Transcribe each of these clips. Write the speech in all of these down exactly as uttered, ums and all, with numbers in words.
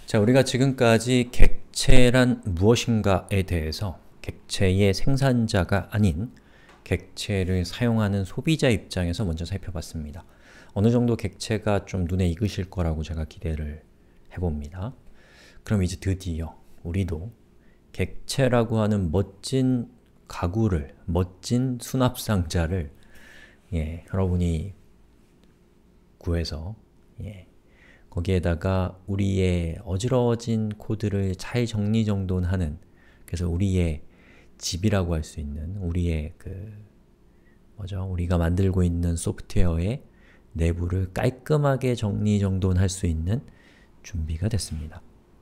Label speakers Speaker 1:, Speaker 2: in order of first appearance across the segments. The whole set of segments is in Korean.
Speaker 1: 자, 우리가 지금까지 객체란 무엇인가에 대해서 객체의 생산자가 아닌 객체를 사용하는 소비자 입장에서 먼저 살펴봤습니다. 어느 정도 객체가 좀 눈에 익으실 거라고 제가 기대를 해봅니다. 그럼 이제 드디어 우리도 객체라고 하는 멋진 가구를, 멋진 수납상자를 예, 여러분이 구해서 예, 거기에다가 우리의 어지러워진 코드를 잘 정리정돈하는, 그래서 우리의 집이라고 할 수 있는 우리의 그 뭐죠? 우리가 만들고 있는 소프트웨어의 내부를 깔끔하게 정리정돈할 수 있는 준비가 됐습니다.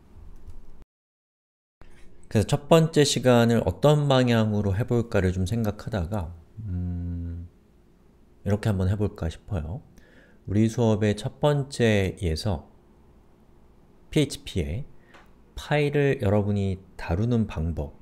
Speaker 1: 그래서 첫 번째 시간을 어떤 방향으로 해볼까를 좀 생각하다가 음, 이렇게 한번 해볼까 싶어요. 우리 수업의 첫 번째에서 피에이치피에 파일을 여러분이 다루는 방법을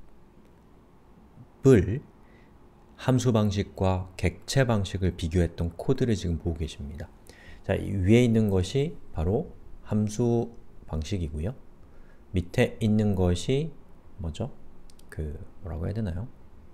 Speaker 1: 함수 방식과 객체 방식을 비교했던 코드를 지금 보고 계십니다. 자, 이 위에 있는 것이 바로 함수 방식이고요. 밑에 있는 것이 뭐죠? 그 뭐라고 해야 되나요?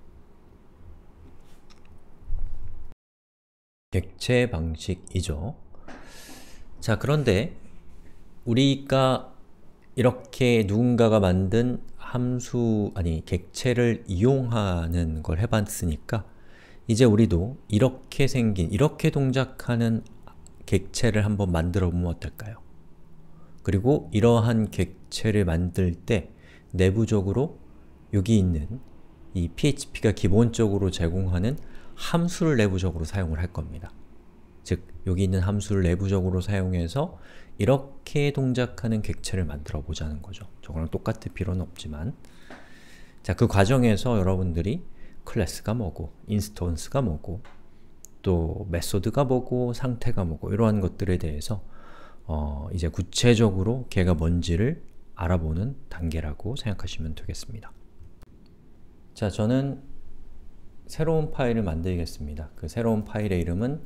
Speaker 1: 객체 방식이죠. 자, 그런데 우리가 이렇게 누군가가 만든 함수, 아니 객체를 이용하는 걸 해봤으니까 이제 우리도 이렇게 생긴, 이렇게 동작하는 객체를 한번 만들어 보면 어떨까요? 그리고 이러한 객체를 만들 때 내부적으로 여기 있는 이 피에이치피가 기본적으로 제공하는 함수를 내부적으로 사용을 할 겁니다. 즉, 여기 있는 함수를 내부적으로 사용해서 이렇게 동작하는 객체를 만들어 보자는 거죠. 저거랑 똑같을 필요는 없지만, 자, 그 과정에서 여러분들이 클래스가 뭐고, 인스턴스가 뭐고, 또 메소드가 뭐고, 상태가 뭐고, 이러한 것들에 대해서 어, 이제 구체적으로 걔가 뭔지를 알아보는 단계라고 생각하시면 되겠습니다. 자, 저는 새로운 파일을 만들겠습니다. 그 새로운 파일의 이름은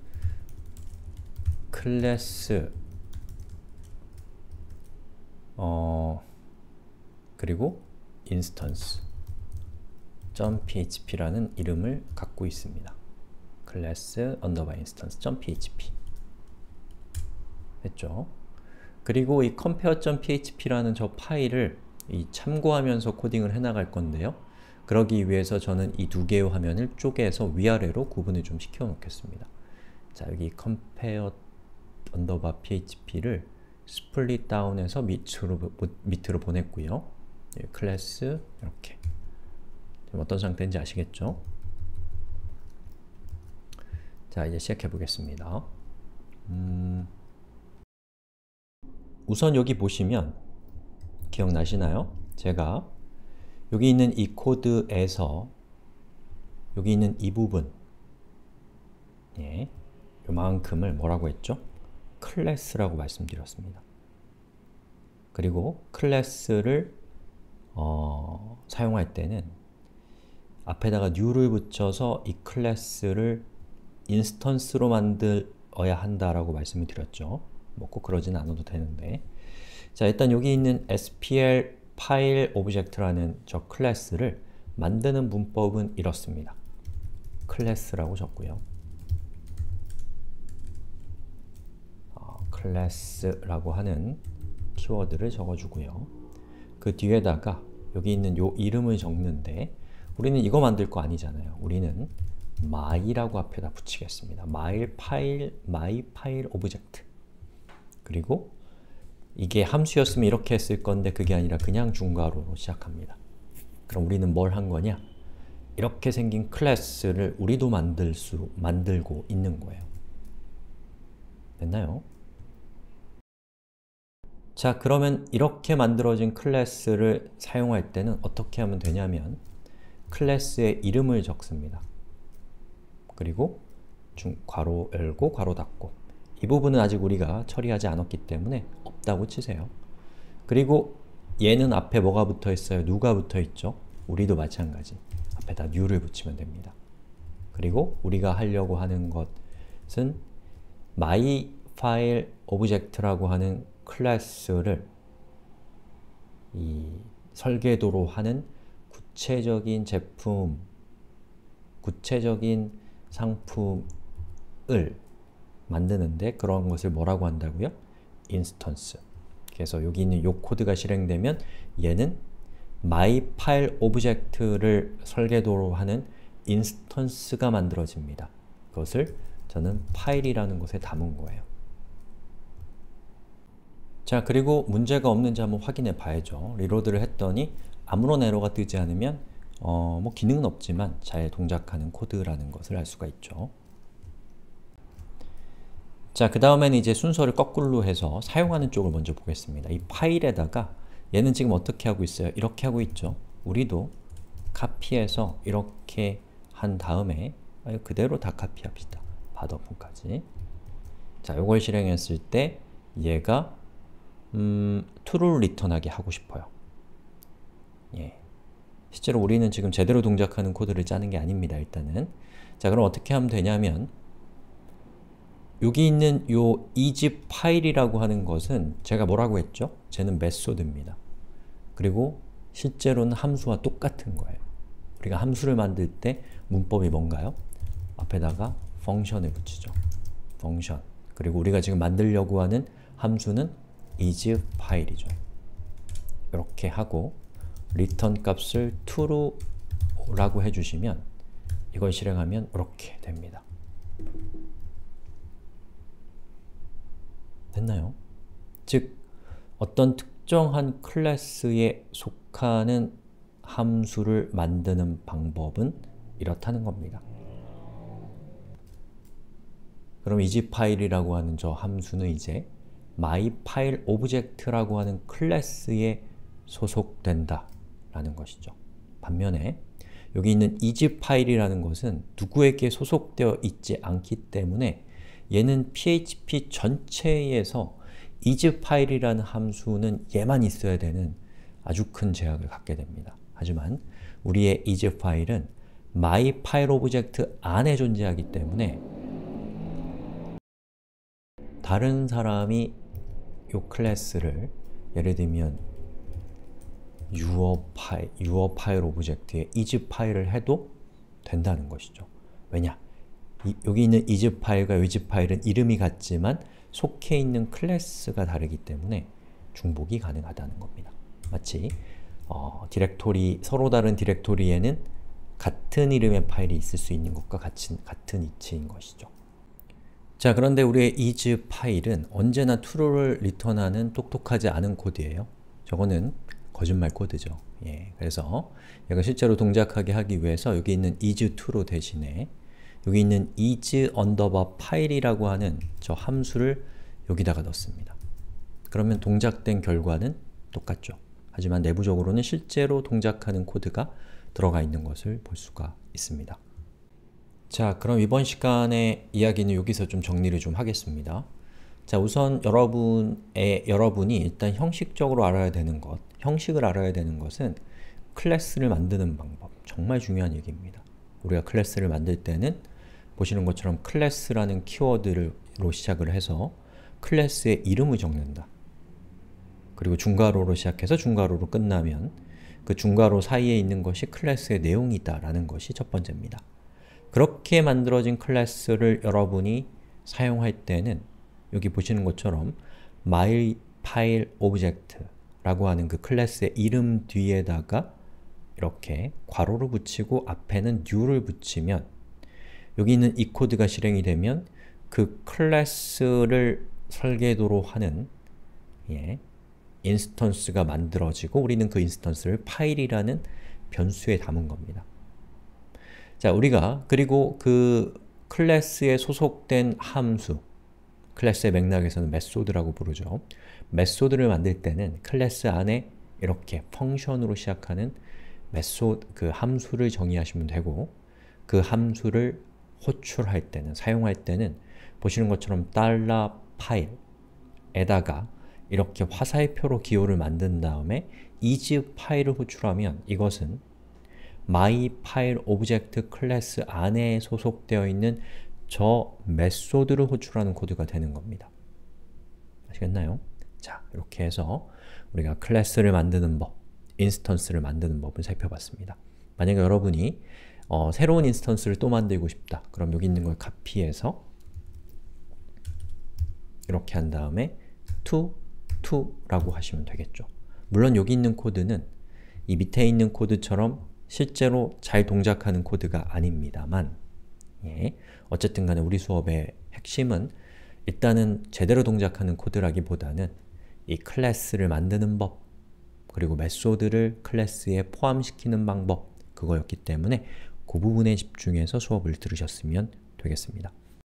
Speaker 1: 클래스 어, 그리고 instance .php라는 이름을 갖고 있습니다. 클래스 underbar instance .php 됐죠? 그리고 이 compare.php라는 저 파일을 이 참고하면서 코딩을 해나갈 건데요. 그러기 위해서 저는 이 두 개의 화면을 쪼개서 위아래로 구분을 좀 시켜 놓겠습니다. 자, 여기 compare underbar php를 스플릿 다운해서 밑으로, 밑으로 보냈고요. 예, 클래스 이렇게 지금 어떤 상태인지 아시겠죠? 자, 이제 시작해 보겠습니다. 음, 우선 여기 보시면 기억나시나요? 제가 여기 있는 이 코드에서 여기 있는 이 부분 예, 요만큼을 뭐라고 했죠? 클래스라고 말씀드렸습니다. 그리고 클래스를 어, 사용할 때는 앞에다가 new를 붙여서 이 클래스를 인스턴스로 만들어야 한다라고 말씀을 드렸죠. 뭐 꼭 그러진 않아도 되는데, 자, 일단 여기 있는 에스피엘 파일 오브젝트라는 저 클래스를 만드는 문법은 이렇습니다. 클래스라고 적고요. 어, 클래스라고 하는 키워드를 적어주고요. 그 뒤에다가 여기 있는 요 이름을 적는데 우리는 이거 만들 거 아니잖아요. 우리는 my라고 앞에다 붙이겠습니다. my 파일, my 파일 오브젝트. 그리고 이게 함수였으면 이렇게 했을 건데 그게 아니라 그냥 중괄호로 시작합니다. 그럼 우리는 뭘 한 거냐? 이렇게 생긴 클래스를 우리도 만들 수, 만들고 있는 거예요. 됐나요? 자, 그러면 이렇게 만들어진 클래스를 사용할 때는 어떻게 하면 되냐면 클래스의 이름을 적습니다. 그리고 중, 괄호 열고 괄호 닫고, 이 부분은 아직 우리가 처리하지 않았기 때문에 없다고 치세요. 그리고 얘는 앞에 뭐가 붙어 있어요? 누가 붙어 있죠? 우리도 마찬가지. 앞에다 new를 붙이면 됩니다. 그리고 우리가 하려고 하는 것은 my file object라고 하는 클래스를 이 설계도로 하는 구체적인 제품, 구체적인 상품을 만드는데 그런 것을 뭐라고 한다고요? 인스턴스. 그래서 여기 있는 이 코드가 실행되면 얘는 myFileObject를 설계도로 하는 인스턴스가 만들어집니다. 그것을 저는 파일이라는 곳에 담은 거예요. 자, 그리고 문제가 없는지 한번 확인해 봐야죠. 리로드를 했더니 아무런 에러가 뜨지 않으면 어, 뭐 기능은 없지만 잘 동작하는 코드라는 것을 알 수가 있죠. 자, 그 다음에는 이제 순서를 거꾸로 해서 사용하는 쪽을 먼저 보겠습니다. 이 파일에다가 얘는 지금 어떻게 하고 있어요? 이렇게 하고 있죠. 우리도 카피해서 이렇게 한 다음에 그대로 다 카피합시다. 닷오픈까지. 자, 요걸 실행했을 때 얘가 음, true를 리턴하게 하고 싶어요. 예. 실제로 우리는 지금 제대로 동작하는 코드를 짜는 게 아닙니다, 일단은. 자, 그럼 어떻게 하면 되냐면 여기 있는 요 is 파일이라고 하는 것은 제가 뭐라고 했죠? 쟤는 메소드입니다. 그리고 실제로는 함수와 똑같은 거예요. 우리가 함수를 만들 때 문법이 뭔가요? 앞에다가 펑션을 붙이죠. 펑션. 그리고 우리가 지금 만들려고 하는 함수는 is 파일이죠. 이렇게 하고 return 값을 true라고 해주시면 이걸 실행하면 이렇게 됩니다. 됐나요? 즉, 어떤 특정한 클래스에 속하는 함수를 만드는 방법은 이렇다는 겁니다. 그럼 is 파일이라고 하는 저 함수는 이제 myFileObject라고 하는 클래스에 소속된다 라는 것이죠. 반면에 여기 있는 is 파일이라는 것은 누구에게 소속되어 있지 않기 때문에 얘는 피에이치피 전체에서 is 파일이라는 함수는 얘만 있어야 되는 아주 큰 제약을 갖게 됩니다. 하지만 우리의 is 파일은 myFileObject 안에 존재하기 때문에 다른 사람이 이 클래스를 예를 들면 your 파일, your 파일 오브젝트에 is 파일을 해도 된다는 것이죠. 왜냐? 이, 여기 있는 is 파일과 is 파일은 이름이 같지만 속해 있는 클래스가 다르기 때문에 중복이 가능하다는 겁니다. 마치 어, 디렉토리, 서로 다른 디렉토리에는 같은 이름의 파일이 있을 수 있는 것과 같은, 같은 이치인 것이죠. 자, 그런데 우리의 is 파일은 언제나 true를 리턴하는 똑똑하지 않은 코드예요. 저거는 거짓말 코드죠. 예, 그래서 얘가 실제로 동작하게 하기 위해서 여기 있는 is true 대신에 여기 있는 is underbar 파일이라고 하는 저 함수를 여기다가 넣습니다. 그러면 동작된 결과는 똑같죠. 하지만 내부적으로는 실제로 동작하는 코드가 들어가 있는 것을 볼 수가 있습니다. 자, 그럼 이번 시간의 이야기는 여기서 좀 정리를 좀 하겠습니다. 자, 우선 여러분의, 여러분이 일단 형식적으로 알아야 되는 것, 형식을 알아야 되는 것은 클래스를 만드는 방법, 정말 중요한 얘기입니다. 우리가 클래스를 만들 때는 보시는 것처럼 클래스라는 키워드로 시작을 해서 클래스의 이름을 적는다. 그리고 중괄호로 시작해서 중괄호로 끝나면 그 중괄호 사이에 있는 것이 클래스의 내용이다 라는 것이 첫 번째입니다. 그렇게 만들어진 클래스를 여러분이 사용할 때는 여기 보시는 것처럼 myFileObject 라고 하는 그 클래스의 이름 뒤에다가 이렇게 괄호를 붙이고 앞에는 new를 붙이면 여기 있는 이 코드가 실행이 되면 그 클래스를 설계도로 하는 예, 인스턴스가 만들어지고 우리는 그 인스턴스를 파일이라는 변수에 담은 겁니다. 자, 우리가 그리고 그 클래스에 소속된 함수, 클래스의 맥락에서는 메소드라고 부르죠. 메소드를 만들 때는 클래스 안에 이렇게 펑션으로 시작하는 메소드, 그 함수를 정의하시면 되고 그 함수를 호출할 때는, 사용할 때는 보시는 것처럼 달러 파일에다가 이렇게 화살표로 기호를 만든 다음에 is 파일을 호출하면 이것은 myFileObject 클래스 안에 소속되어 있는 저 메소드를 호출하는 코드가 되는 겁니다. 아시겠나요? 자, 이렇게 해서 우리가 클래스를 만드는 법, 인스턴스를 만드는 법을 살펴봤습니다. 만약에 여러분이 어, 새로운 인스턴스를 또 만들고 싶다. 그럼 여기 있는 걸 카피해서 이렇게 한 다음에 to, to라고 하시면 되겠죠. 물론 여기 있는 코드는 이 밑에 있는 코드처럼 실제로 잘 동작하는 코드가 아닙니다만 예, 어쨌든 간에 우리 수업의 핵심은 일단은 제대로 동작하는 코드라기보다는 이 클래스를 만드는 법 그리고 메소드를 클래스에 포함시키는 방법 그거였기 때문에 그 부분에 집중해서 수업을 들으셨으면 되겠습니다.